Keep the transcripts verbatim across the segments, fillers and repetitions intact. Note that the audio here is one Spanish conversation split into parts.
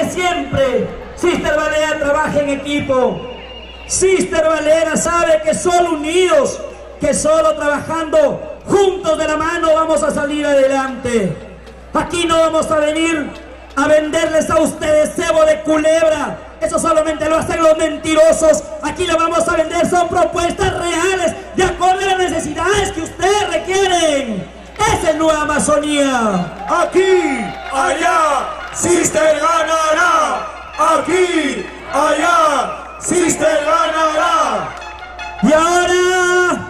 que siempre Sister Valera trabaja en equipo. Sister Valera sabe que solo unidos, que solo trabajando juntos de la mano vamos a salir adelante. Aquí no vamos a venir a venderles a ustedes cebo de culebra. Eso solamente lo hacen los mentirosos. Aquí le vamos a vender son propuestas reales de acuerdo a las necesidades que ustedes requieren. Esa es Nueva Amazonía. Aquí, allá, Sister ganará. Aquí, allá, Sister ganará. Y ahora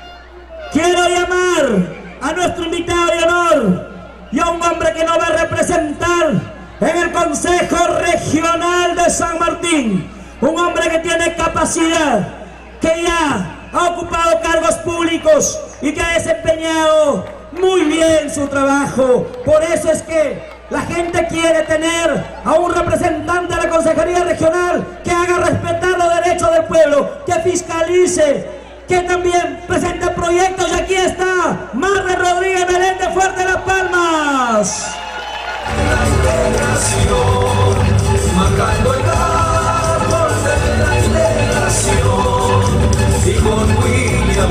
quiero llamar a nuestro invitado de honor y a un hombre que nos va a representar en el Consejo Regional de San Martín. Un hombre que tiene capacidad, que ya ha ocupado cargos públicos y que ha desempeñado muy bien su trabajo. Por eso es que la gente quiere tener a un representante de la Consejería Regional que haga respetar los derechos del pueblo, que fiscalice, que también presente proyectos. Y aquí está Marre Rodríguez Meléndez, fuerte las palmas. La integración, marcando el árbol de la integración, y con William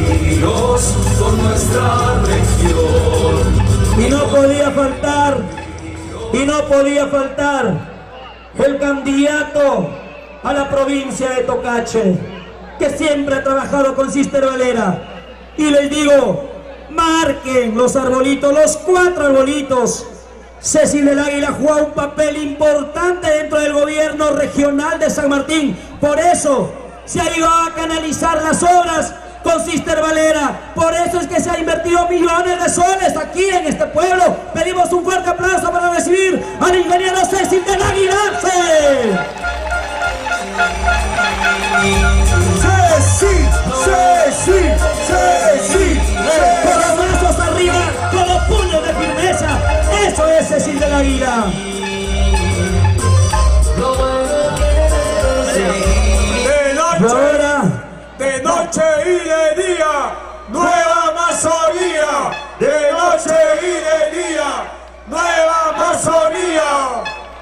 Ríos, con nuestra región. Y no podía faltar, y no podía faltar el candidato a la provincia de Tocache, que siempre ha trabajado con Sister Valera. Y les digo, marquen los arbolitos, los cuatro arbolitos. Ceci del Águila juega un papel importante dentro del gobierno regional de San Martín. Por eso se ha llegado a canalizar las obras con Sister Valera. Por eso es que se ha invertido millones de soles aquí en este pueblo. Pedimos un fuerte aplauso para recibir al ingeniero Ceci del Águila. Ceci, Ceci, Ceci, con los brazos arriba, con los puños de firmeza. Eso es Ceci del Águila. de noche, Ahora, de noche y de día, Nueva Amazonía. De noche y de día, Nueva Amazonía.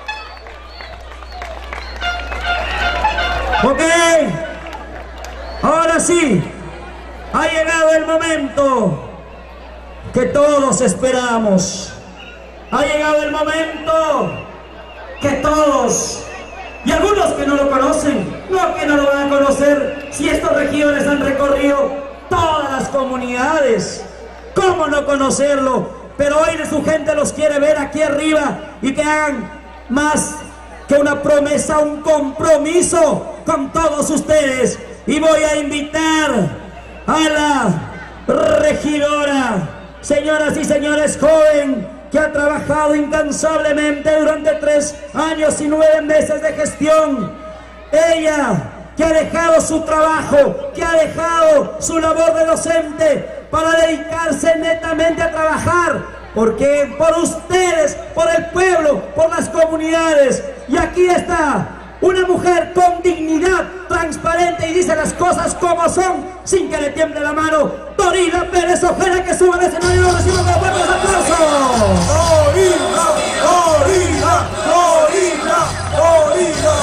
ok, ahora sí, ha llegado el momento que todos esperamos. Ha llegado el momento que todos, y algunos que no lo conocen, no que no lo van a conocer, si estos regidores han recorrido todas las comunidades, ¿cómo no conocerlo? Pero hoy su gente los quiere ver aquí arriba y que hagan más que una promesa, un compromiso con todos ustedes. Y voy a invitar a la regidora, señoras y señores, joven, que ha trabajado incansablemente durante tres años y nueve meses de gestión. Ella que ha dejado su trabajo, que ha dejado su labor de docente para dedicarse netamente a trabajar. Porque por ustedes, por el pueblo, por las comunidades. Y aquí está una mujer con dignidad, transparente y dice las cosas como son, sin que le tiemble la mano. Dorina Pérez Ojeda, que suba al escenario y lo reciba con fuertes aplausos. Dorina, Dorina, Dorina, Dorina.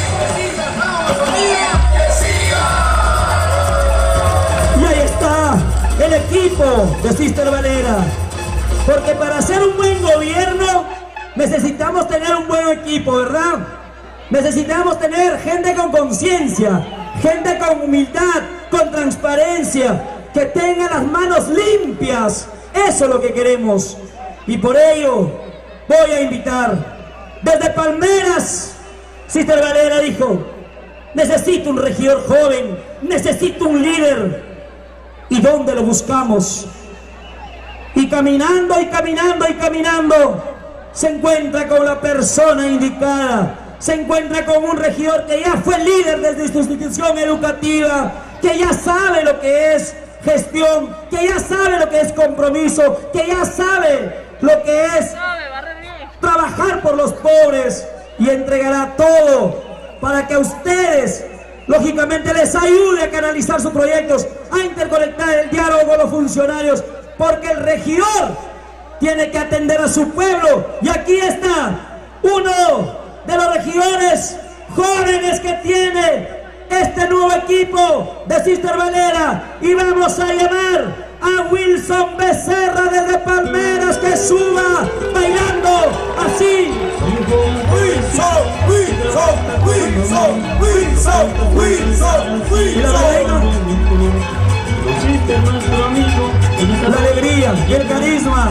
Y ahí está el equipo de Sister Valera. Porque para hacer un buen gobierno necesitamos tener un buen equipo, ¿verdad? Necesitamos tener gente con conciencia, gente con humildad, con transparencia, que tenga las manos limpias. Eso es lo que queremos. Y por ello voy a invitar desde Palmeras. Sister Valera dijo: necesito un regidor joven, necesito un líder. ¿Y dónde lo buscamos? Y caminando y caminando y caminando se encuentra con la persona indicada. Se encuentra con un regidor que ya fue líder desde su institución educativa, que ya sabe lo que es gestión, que ya sabe lo que es compromiso, que ya sabe lo que es trabajar por los pobres, y entregará todo para que a ustedes, lógicamente, les ayude a canalizar sus proyectos, a interconectar el diálogo con los funcionarios, porque el regidor tiene que atender a su pueblo. Y aquí está uno de los equipo de Sister Valera y vamos a llamar a Wilson Becerra desde Palmeras que suba bailando así. Wilson, Wilson, Wilson, Wilson, Wilson, Wilson. La alegría y el carisma.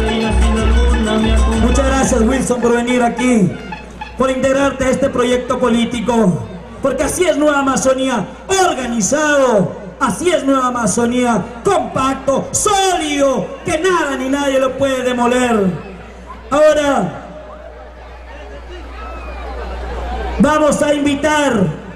Muchas gracias, Wilson, por venir aquí, por integrarte a este proyecto político, porque así es Nueva Amazonía, organizado, así es Nueva Amazonía, compacto, sólido, que nada ni nadie lo puede demoler. Ahora vamos a invitar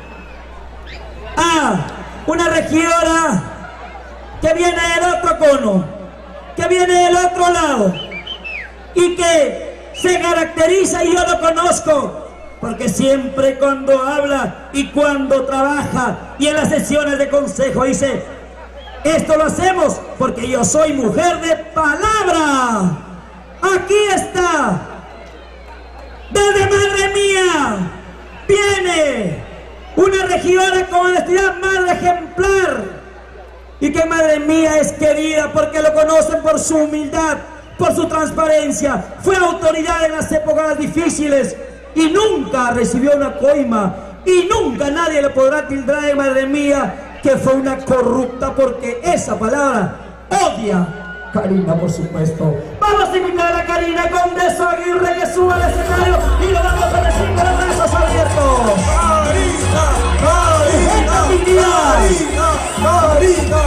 a una regidora que viene del otro cono, que viene del otro lado y que se caracteriza, y yo lo conozco, porque siempre cuando habla y cuando trabaja y en las sesiones de consejo dice: esto lo hacemos porque yo soy mujer de palabra. Aquí está, desde Madre Mía viene una regidora con honestidad madre ejemplar, y que Madre Mía es querida porque lo conocen por su humildad, por su transparencia. Fue autoridad en las épocas difíciles y nunca recibió una coima, y nunca nadie le podrá tildar de Madre Mía que fue una corrupta, porque esa palabra odia. Karina, por supuesto. Vamos a invitar a Karina Condeso Aguirre que suba al escenario y lo vamos a recibir con los brazos abiertos. Karina, Karina, Karina,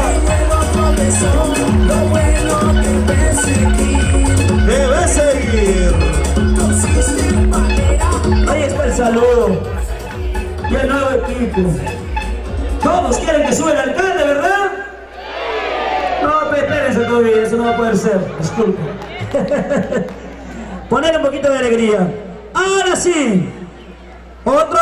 Karina. Debe seguir. Ahí está el saludo y el nuevo equipo. Todos quieren que suba el alcalde, ¿verdad? No, espérense todavía, eso no va a poder ser, disculpe. Poner un poquito de alegría. Ahora sí, otro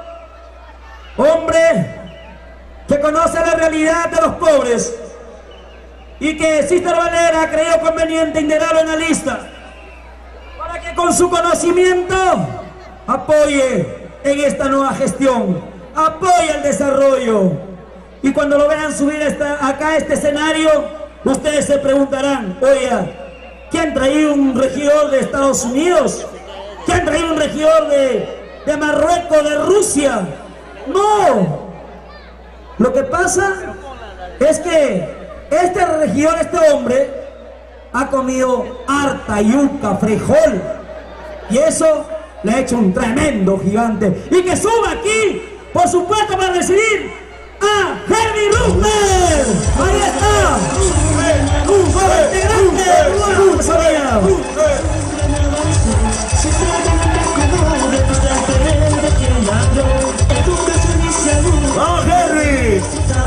hombre que conoce la realidad de los pobres y que Sister Valera ha creído conveniente integrarlo en la lista para que con su conocimiento apoye en esta nueva gestión, apoye el desarrollo. Y cuando lo vean subir esta, acá a este escenario, ustedes se preguntarán: oiga, ¿quién traído un regidor de Estados Unidos? ¿Quién traído un regidor de, de Marruecos, de Rusia? No. Lo que pasa es que este regidor, este hombre, ha comido harta yuca, frijol, y eso le ha hecho un tremendo gigante. Y que suba aquí, por supuesto, para recibir a Henry Rufler. Ahí está, nuevo integrante de Nueva Amazonía. ¡Vamos, Henry!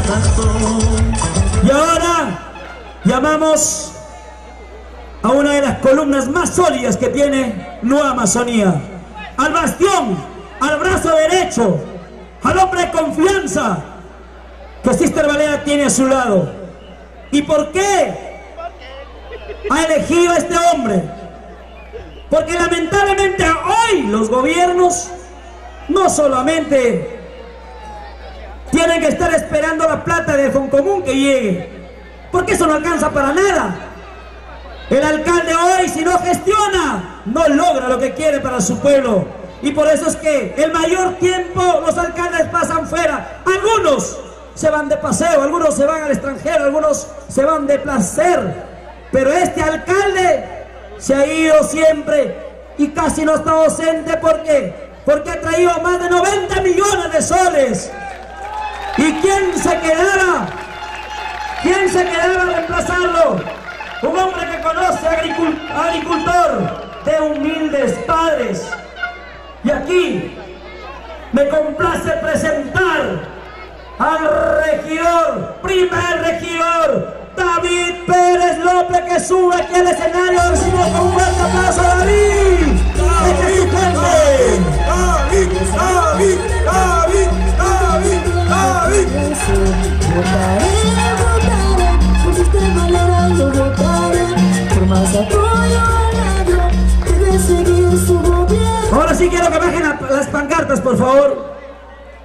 Y ahora llamamos a una de las columnas más sólidas que tiene Nueva Amazonía, al bastión, al brazo derecho, al hombre de confianza que Sister Valera tiene a su lado. ¿Y por qué ha elegido a este hombre? Porque lamentablemente hoy los gobiernos no solamente tienen que estar esperando la plata de Foncomún que llegue, porque eso no alcanza para nada. El alcalde hoy, si no gestiona, no logra lo que quiere para su pueblo, y por eso es que el mayor tiempo los alcaldes pasan fuera. Algunos se van de paseo, algunos se van al extranjero, algunos se van de placer, pero este alcalde se ha ido siempre y casi no está ausente. ¿Por qué? Porque ha traído más de noventa millones de soles. ¿Y quién se quedaba? ¿Quién se quedaba a reemplazarlo? Un hombre que conoce agricul agricultor de humildes padres. Y aquí me complace presentar al regidor, primer regidor, David Pérez López, que sube aquí al escenario. Recibimos con un fuerte aplauso a David. David, David, David, David, David, David, David. Votaré, votaré, por Sister Valera yo votaré, por más apoyo al agro, debe seguir su gobierno. Ahora sí quiero que bajen la, las pancartas, por favor.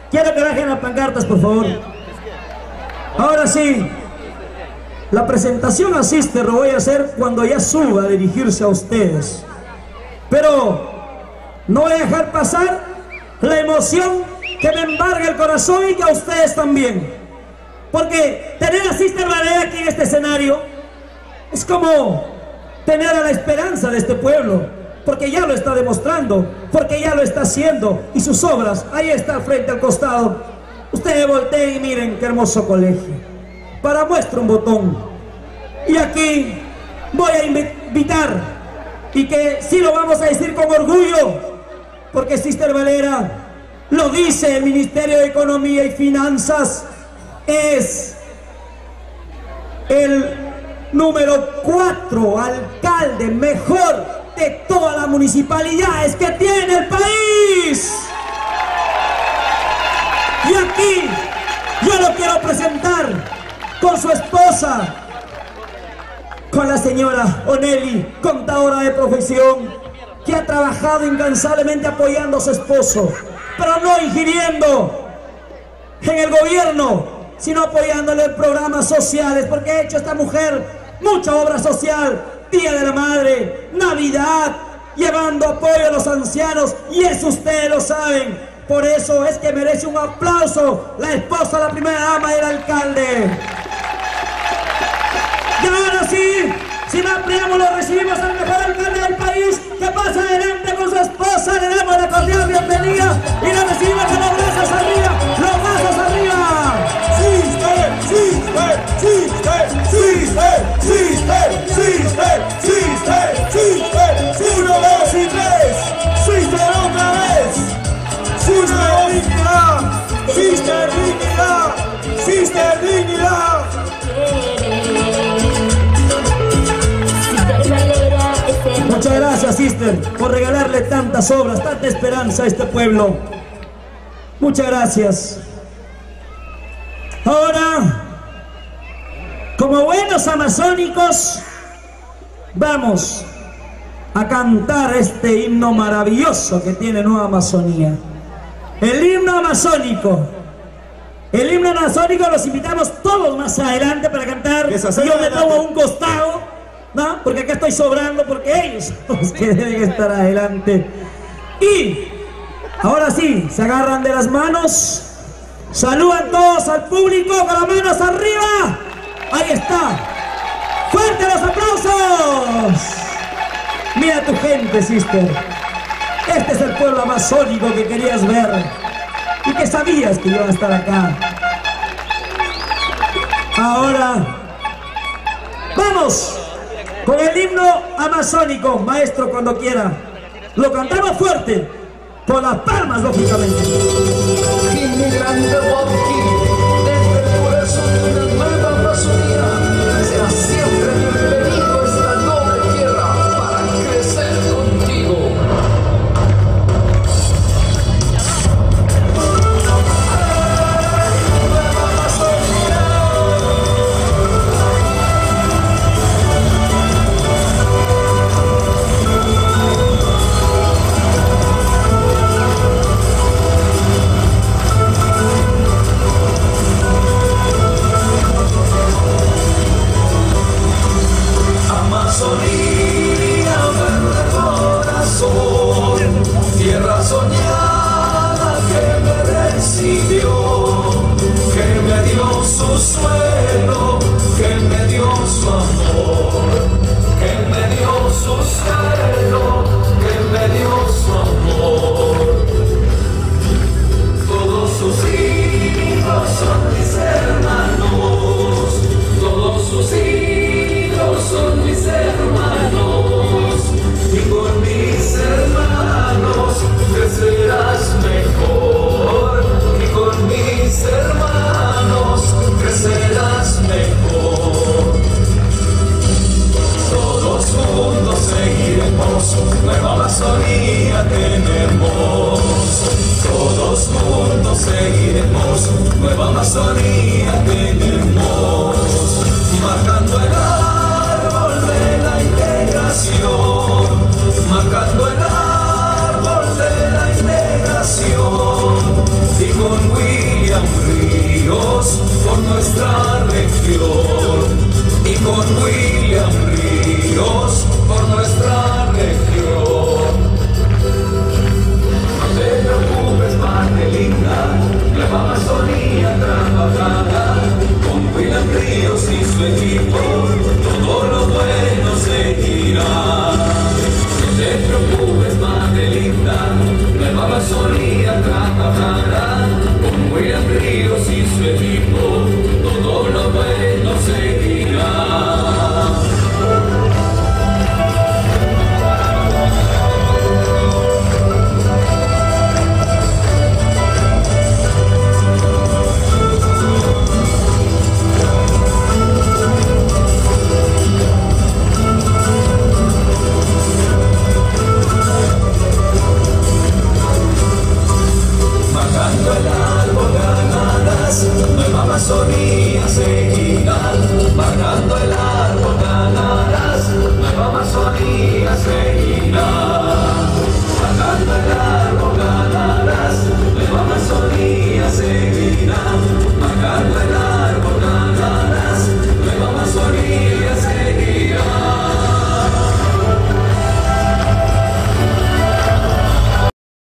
Quiero que bajen las pancartas, por favor. Ahora sí, la presentación a Sister lo voy a hacer cuando ya suba a dirigirse a ustedes. Pero no voy a dejar pasar la emoción que me embarga el corazón y que a ustedes también. Porque tener a Sister Valera aquí en este escenario es como tener a la esperanza de este pueblo, porque ya lo está demostrando, porque ya lo está haciendo, y sus obras, ahí está frente al costado. Ustedes volteen y miren qué hermoso colegio. Para muestra un botón. Y aquí voy a invitar, y que sí lo vamos a decir con orgullo, porque Sister Valera lo dice el Ministerio de Economía y Finanzas, es el número cuatro alcalde mejor de todas las municipalidades que tiene el país. Y aquí yo lo quiero presentar con su esposa, con la señora Oneli, contadora de profesión, que ha trabajado incansablemente apoyando a su esposo, pero no ingiriendo en el gobierno, sino apoyándole en programas sociales, porque ha hecho esta mujer mucha obra social, Día de la Madre, Navidad, llevando apoyo a los ancianos, y eso ustedes lo saben. Por eso es que merece un aplauso la esposa de la primera dama del alcalde. Y ahora sí, sin más preámbulos, recibimos al mejor alcalde del país, que pasa adelante con su esposa. Le damos la cordial bienvenida y lo recibimos con los brazos arriba, los brazos arriba. Sister, sister, sister, sister, sister, sister, sister, sister, uno, dos y tres, sister otra vez, sister dignidad, sister dignidad, sister dignidad. Muchas gracias, Sister, por regalarle tantas obras, tanta esperanza a este pueblo. Muchas gracias. Ahora, como buenos amazónicos, vamos a cantar este himno maravilloso que tiene Nueva Amazonía. El himno amazónico. El himno amazónico los invitamos todos más adelante para cantar. Yo me tomo a un costado, ¿no? Porque acá estoy sobrando, porque ellos son los que deben estar adelante. Y ahora sí, se agarran de las manos, saludan todos al público con las manos arriba. Ahí está. ¡Fuerte los aplausos! Mira tu gente, Sister. Este es el pueblo amazónico que querías ver y que sabías que iba a estar acá. Ahora, vamos con el himno amazónico. Maestro, cuando quiera. Lo cantamos fuerte, con las palmas, lógicamente. Inmigrante Huauquí, desde el corazón de una nueva Amazonía, será siempre bienvenido a esta noble tierra para crecer contigo. Amazonía, verde corazón, tierra soñada que me recibió, que me dio su suelo, que me dio su amor, que me dio su suelo, que me dio su amor. Todos sus hijos son mis hermanos, todos sus hijos son mis hermanos, y con mis hermanos crecerás mejor, y con mis hermanos crecerás mejor. Todos juntos seguiremos, Nueva Amazonía tenemos. Todos juntos seguiremos, Nueva Amazonía tenemos. Marcando el árbol de la integración, marcando el árbol de la integración, y con Amazonía trabajará con William Ríos y su equipo, todo lo bueno seguirá. Nueva Amazonía se